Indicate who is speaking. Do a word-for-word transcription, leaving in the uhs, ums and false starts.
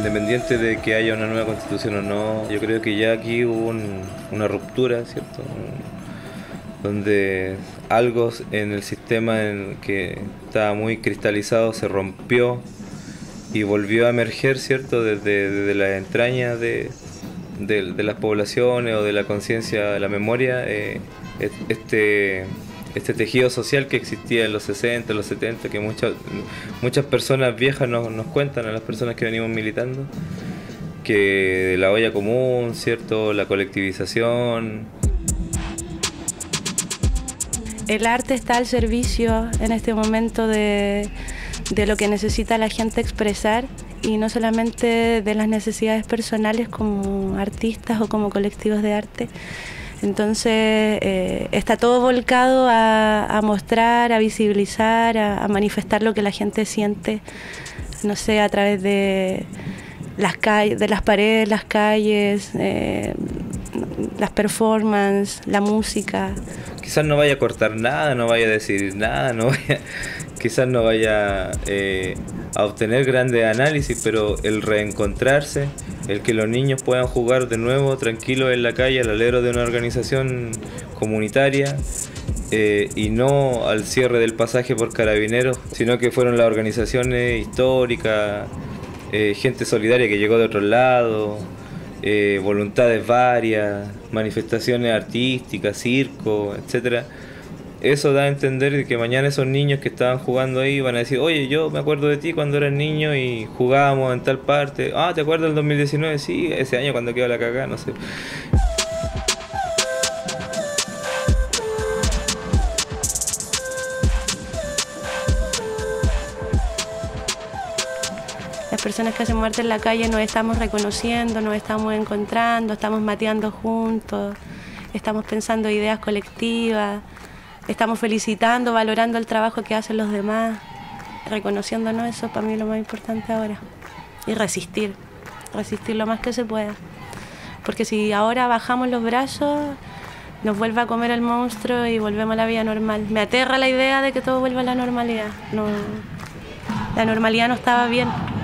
Speaker 1: independiente de que haya una nueva constitución o no, yo creo que ya aquí hubo un, una ruptura, ¿cierto? Donde algo en el sistema en que estaba muy cristalizado se rompió y volvió a emerger, ¿cierto? Desde, desde las entrañas de, de, de las poblaciones o de la conciencia, de la memoria, eh, este, este tejido social que existía en los sesenta, en los setenta, que muchas, muchas personas viejas nos, nos cuentan, a las personas que venimos militando, que la olla común, ¿cierto? La colectivización.
Speaker 2: El arte está al servicio en este momento de, de lo que necesita la gente expresar, y no solamente de las necesidades personales como artistas o como colectivos de arte. Entonces eh, está todo volcado a, a mostrar, a visibilizar, a, a manifestar lo que la gente siente, no sé, a través de las calles, de las paredes, las calles, eh, las performances, la música.
Speaker 1: Quizás no vaya a cortar nada, no vaya a decidir nada, no vaya, quizás no vaya eh, a obtener grandes análisis, pero el reencontrarse, el que los niños puedan jugar de nuevo tranquilos en la calle al alero de una organización comunitaria, eh, y no al cierre del pasaje por carabineros, sino que fueron las organizaciones históricas, eh, gente solidaria que llegó de otro lado, eh, voluntades varias, manifestaciones artísticas, circo, etcétera. Eso da a entender que mañana esos niños que estaban jugando ahí van a decir: oye, yo me acuerdo de ti cuando eras niño y jugábamos en tal parte. Ah, ¿te acuerdas del dos mil diecinueve? Sí, ese año cuando quedó la cagada, no sé.
Speaker 2: Las personas que hacen arte en la calle nos estamos reconociendo, nos estamos encontrando, estamos mateando juntos, estamos pensando ideas colectivas, estamos felicitando, valorando el trabajo que hacen los demás, reconociéndonos. Eso para mí es lo más importante ahora. Y resistir, resistir lo más que se pueda. Porque si ahora bajamos los brazos, nos vuelve a comer el monstruo y volvemos a la vida normal. Me aterra la idea de que todo vuelva a la normalidad. No, la normalidad no estaba bien.